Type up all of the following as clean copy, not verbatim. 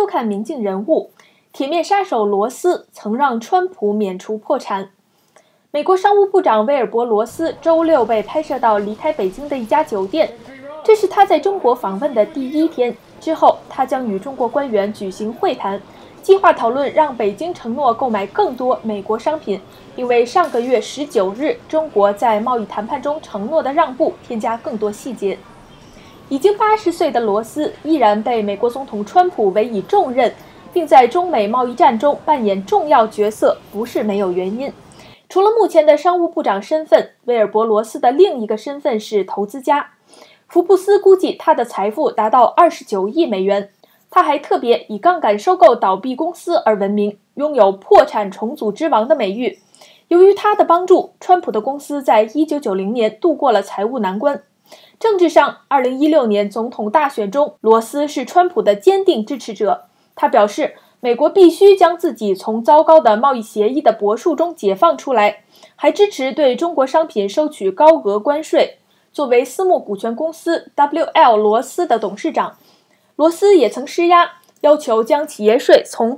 看民境人物，铁面杀手罗斯曾让川普免除破产。美国商务部长威尔伯·罗斯周六被拍摄到离开北京的一家酒店，这是他在中国访问的第一天。之后，他将与中国官员举行会谈，计划讨论让北京承诺购买更多美国商品，并为上个月19日中国在贸易谈判中承诺的让步添加更多细节。已经80岁的罗斯依然被美国总统川普委以重任，并在中美贸易战中扮演重要角色，不是没有原因。除了目前的商务部长身份，威尔伯·罗斯的另一个身份是投资家。福布斯估计他的财富达到29亿美元。他还特别以杠杆收购倒闭公司而闻名，拥有破产重组之王的美誉。由于他的帮助，川普的公司在1990年度过了财务难关。政治上，2016年总统大选中，罗斯是川普的坚定支持者。他表示，美国必须将自己从糟糕的贸易协议的柏树中解放出来，还支持对中国商品收取高额关税。作为私募股权公司 WL 罗斯的董事长，罗斯也曾施压，要求将企业税从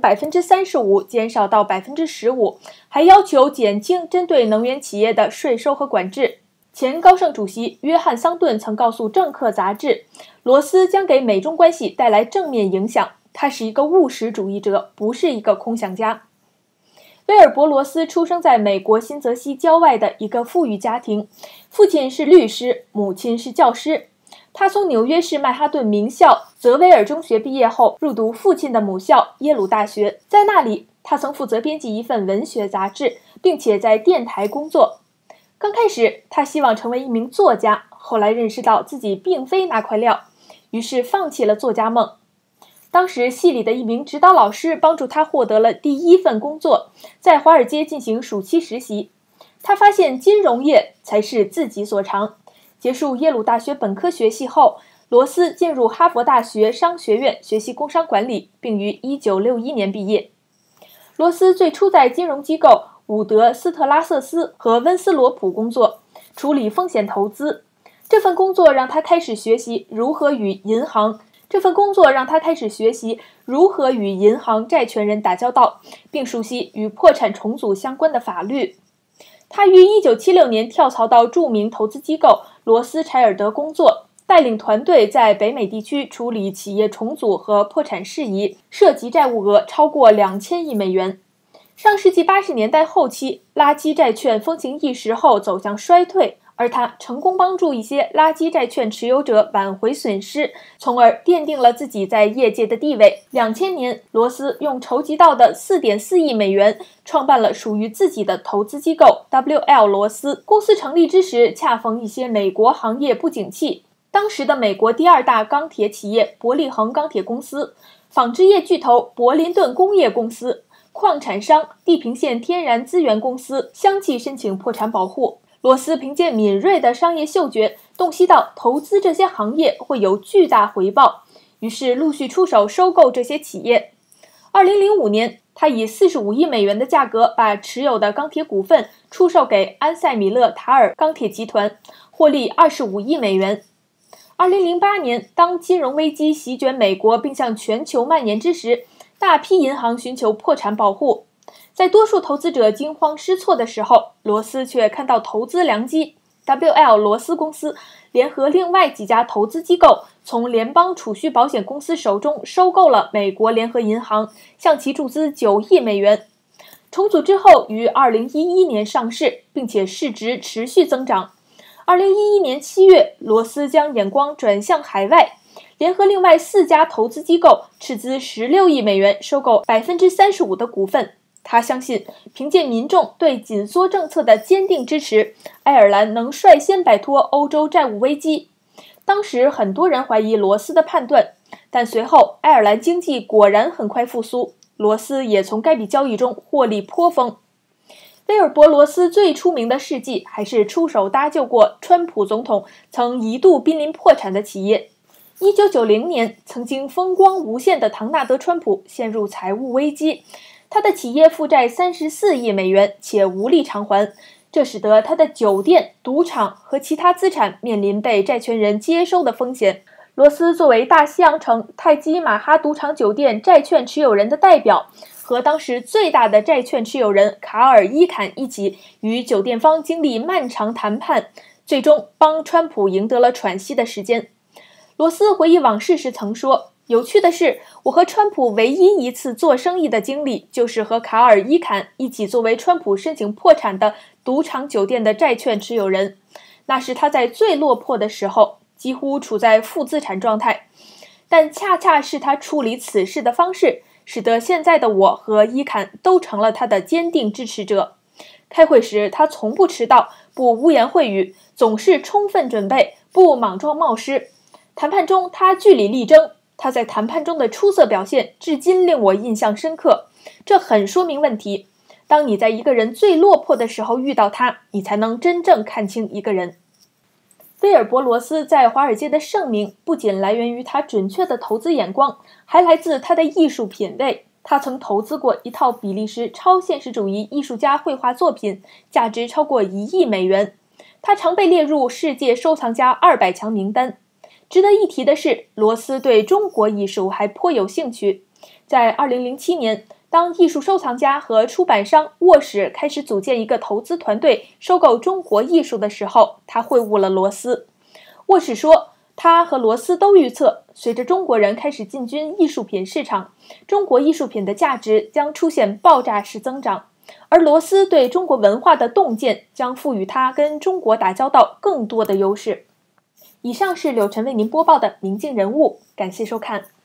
35%减少到15%，还要求减轻针对能源企业的税收和管制。前高盛主席约翰桑顿曾告诉《政客》杂志，罗斯将给美中关系带来正面影响。他是一个务实主义者，不是一个空想家。威尔伯·罗斯出生在美国新泽西郊外的一个富裕家庭，父亲是律师，母亲是教师。他从纽约市曼哈顿名校泽维尔中学毕业后，入读父亲的母校耶鲁大学。在那里，他曾负责编辑一份文学杂志，并且在电台工作。刚开始，他希望成为一名作家，后来认识到自己并非那块料，于是放弃了作家梦。当时系里的一名指导老师帮助他获得了第一份工作，在华尔街进行暑期实习。他发现金融业才是自己所长。结束耶鲁大学本科学系后，罗斯进入哈佛大学商学院学习工商管理，并于1961年毕业。罗斯最初在金融机构伍德斯特拉瑟斯和温斯罗普工作，处理风险投资。这份工作让他开始学习如何与银行债权人打交道，并熟悉与破产重组相关的法律。他于1976年跳槽到著名投资机构罗斯柴尔德工作，带领团队在北美地区处理企业重组和破产事宜，涉及债务额超过2000亿美元。上世纪80年代后期，垃圾债券风行一时后走向衰退，而他成功帮助一些垃圾债券持有者挽回损失，从而奠定了自己在业界的地位。2000年，罗斯用筹集到的4.4亿美元创办了属于自己的投资机构 WL 罗斯。公司成立之时，恰逢一些美国行业不景气。当时的美国第2大钢铁企业伯利恒钢铁公司、纺织业巨头柏林顿工业公司、矿产商地平线天然资源公司相继申请破产保护。罗斯凭借敏锐的商业嗅觉，洞悉到投资这些行业会有巨大回报，于是陆续出手收购这些企业。2005年，他以45亿美元的价格把持有的钢铁股份出售给安塞米勒塔尔钢铁集团，获利25亿美元。2008年，当金融危机席卷美国并向全球蔓延之时，大批银行寻求破产保护。在多数投资者惊慌失措的时候，罗斯却看到投资良机。WL 罗斯公司联合另外几家投资机构，从联邦储蓄保险公司手中收购了美国联合银行，向其注资9亿美元。重组之后，于2011年上市，并且市值持续增长。2011年7月，罗斯将眼光转向海外，联合另外4家投资机构斥资16亿美元收购35%的股份。他相信，凭借民众对紧缩政策的坚定支持，爱尔兰能率先摆脱欧洲债务危机。当时很多人怀疑罗斯的判断，但随后爱尔兰经济果然很快复苏，罗斯也从该笔交易中获利颇丰。威尔伯·罗斯最出名的事迹还是出手搭救过川普总统曾一度濒临破产的企业。1990年，曾经风光无限的唐纳德·川普陷入财务危机，他的企业负债34亿美元，且无力偿还，这使得他的酒店、赌场和其他资产面临被债权人接收的风险。 罗斯作为大西洋城泰姬玛哈赌场酒店债券持有人的代表，和当时最大的债券持有人卡尔·伊坎一起与酒店方经历漫长谈判，最终帮川普赢得了喘息的时间。罗斯回忆往事时曾说，有趣的是，我和川普唯一一次做生意的经历，就是和卡尔·伊坎一起作为川普申请破产的赌场酒店的债券持有人。那是他在最落魄的时候，几乎处在负资产状态，但恰恰是他处理此事的方式，使得现在的我和伊坎都成了他的坚定支持者。开会时，他从不迟到，不污言秽语，总是充分准备，不莽撞冒失。谈判中，他据理力争，他在谈判中的出色表现至今令我印象深刻。这很说明问题。当你在一个人最落魄的时候遇到他，你才能真正看清一个人。威尔伯·罗斯在华尔街的盛名不仅来源于他准确的投资眼光，还来自他的艺术品味。他曾投资过一套比利时超现实主义艺术家绘画作品，价值超过1亿美元。他常被列入世界收藏家200强名单。值得一提的是，罗斯对中国艺术还颇有兴趣。在2007年，当艺术收藏家和出版商沃史开始组建一个投资团队收购中国艺术的时候，他会晤了罗斯。沃史说，他和罗斯都预测，随着中国人开始进军艺术品市场，中国艺术品的价值将出现爆炸式增长，而罗斯对中国文化的洞见将赋予他跟中国打交道更多的优势。以上是柳晨为您播报的明镜人物，感谢收看。